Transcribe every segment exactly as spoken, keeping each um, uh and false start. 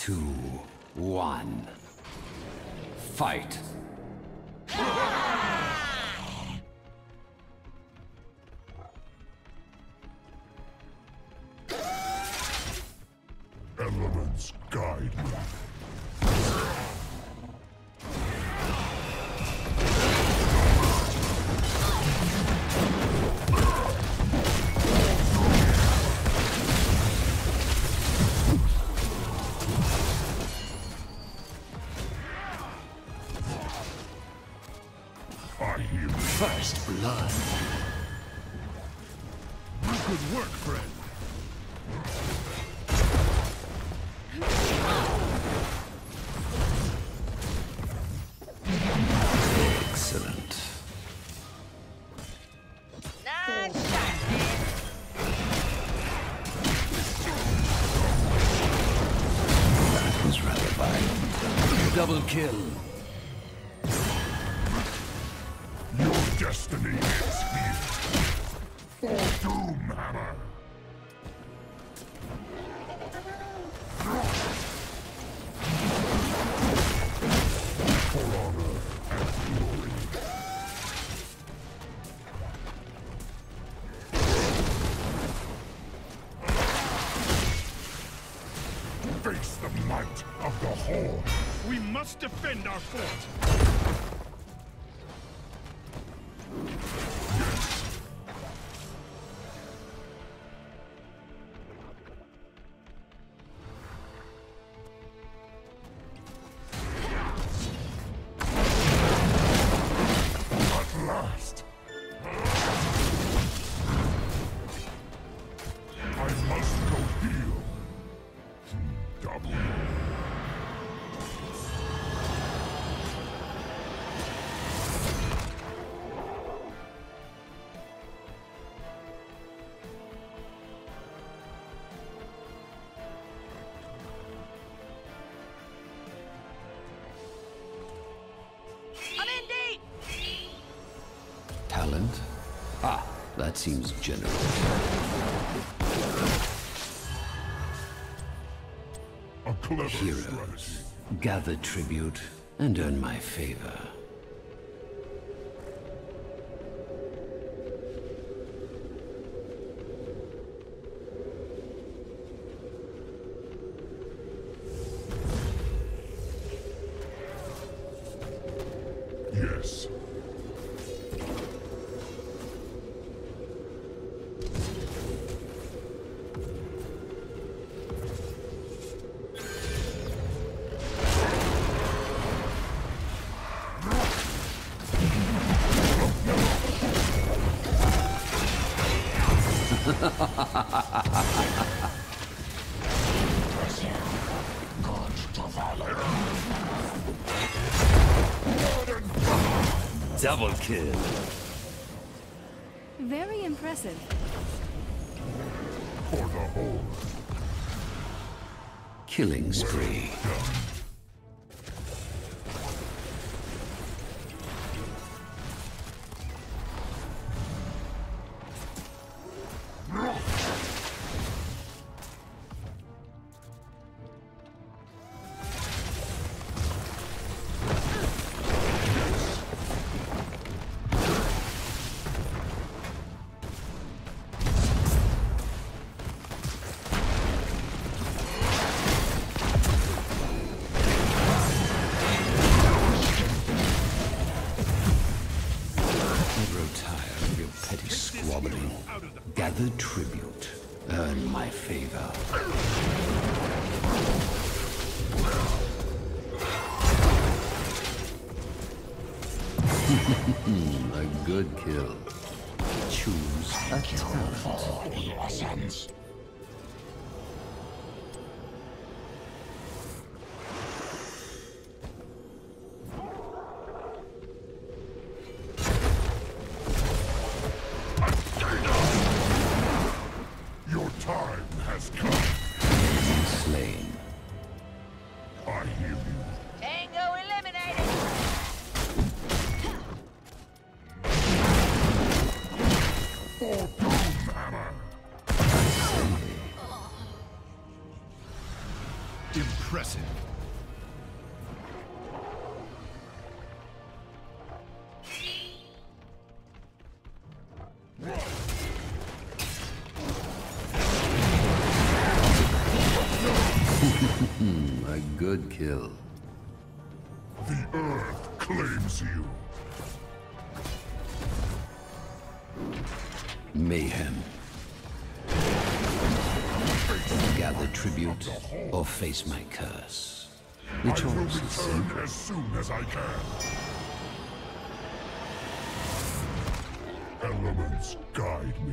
two, one. Fight! Elements guide me. First blood. Good work, friend. Excellent. Nice shot, man. That was rather violent. Double kill. Your destiny is here. For Doomhammer. For honor and glory. Face the might of the Horde. We must defend our fort. Talent? Ah, that seems generous. A clever Heroes, strategy. gather tribute and earn my favor. Yes. Double kill. Very impressive. For the Horde. Killing spree. Gather tribute. Earn my favor. A good kill. Choose a talent. Slain. I hear you. Tango eliminated. For Doomhammer. Impressive. A good kill. The earth claims you. Mayhem. Gather tribute or face my curse. The I will choice is return simple. as soon as I can. Elements guide me.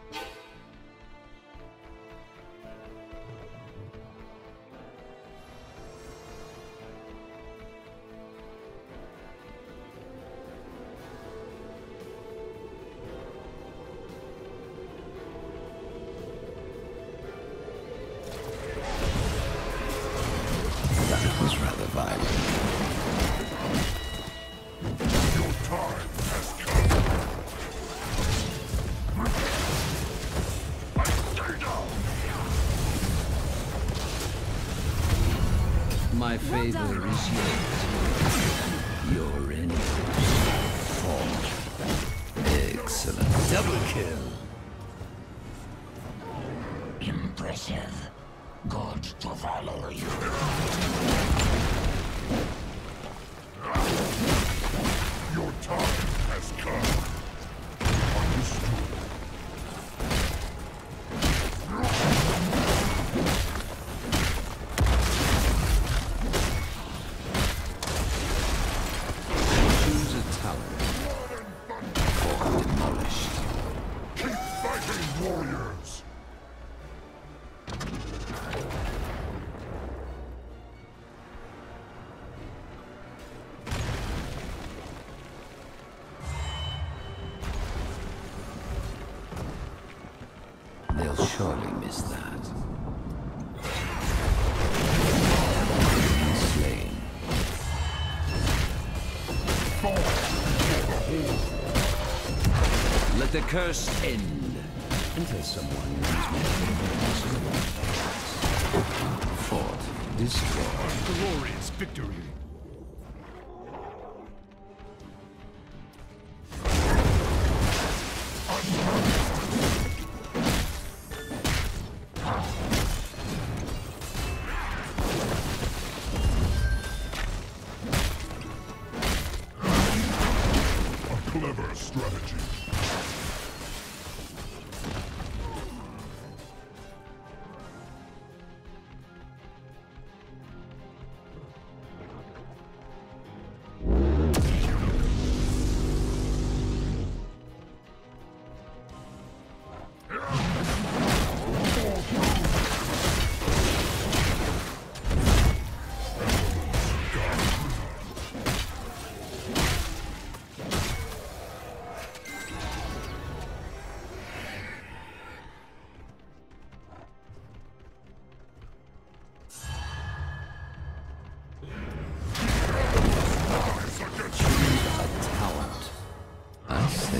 That was rather violent. Your time has come. I stay down. My favor is yours. Your enemies fall. Excellent. Double kill. Impressive. Good to follow you. Your time has come. Understood. Choose a talent or demolished. Keep fighting, warriors. They'll surely miss that. Slain. Let the curse end until someone wins more. Fort destroyed. Glorious victory. A clever strategy. Talent. I say.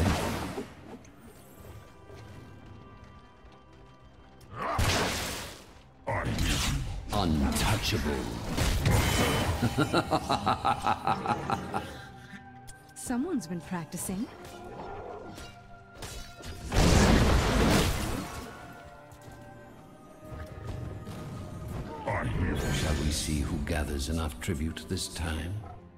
I need you. Untouchable. Someone's been practicing. I hear you. Shall we see who gathers enough tribute this time?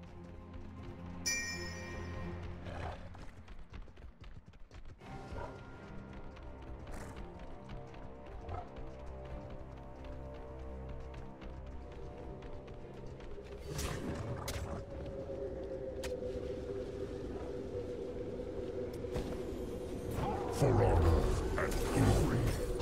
For honor and glory.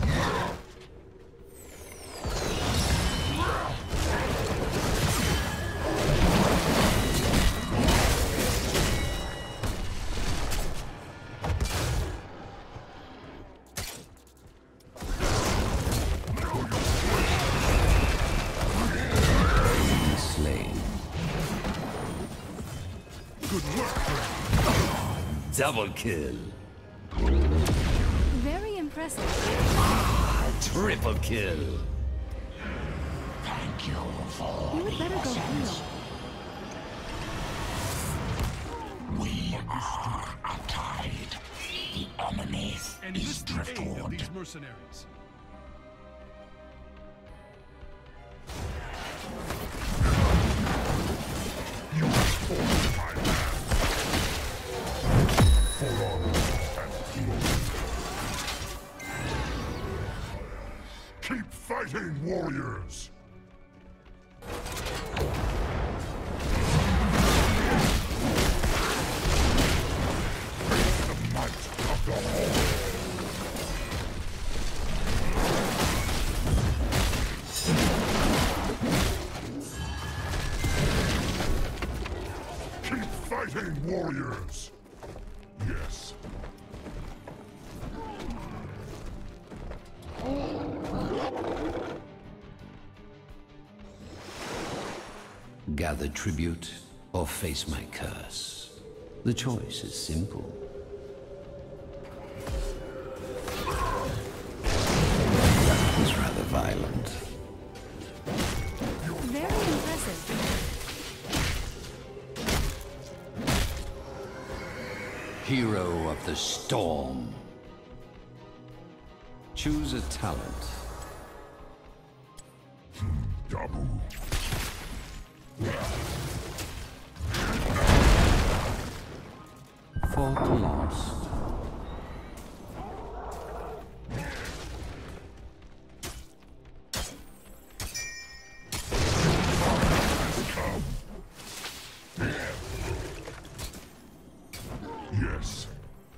Slain. Good work. Double kill. Very impressive. Triple kill. Thank You would better go heal. We are a tide. The enemy is Enlist the aid of driftwood. these mercenaries. You force my hand. For honor and glory. Keep fighting, warriors! The might of the whole. Keep fighting, warriors! Yes. Gather tribute or face my curse. The choice is simple. That was rather violent. Very impressive. Hero of the storm. Choose a talent. Dabu. Fought lost. Yes.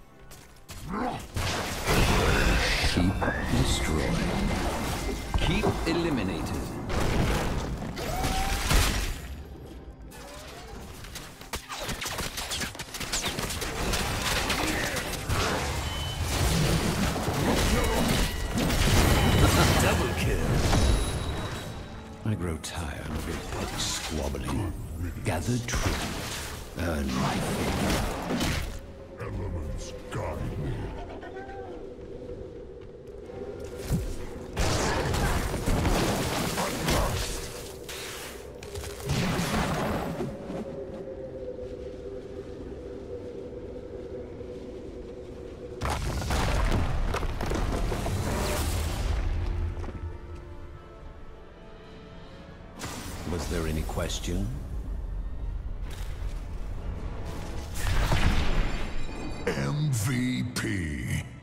Keep destroyed. Keep eliminated. Double kill. I grow tired of your petty squabbling. Gather tribute. Earn my favor. Elements guide me. At last. Was there any question? M V P.